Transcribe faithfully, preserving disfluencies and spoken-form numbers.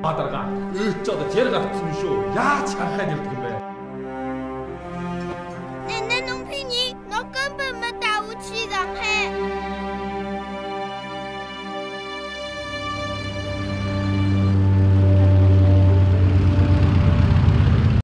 Бадарга өөч одоо тэр гарцсан шүү. Яаж харахад явдаг юм бэ?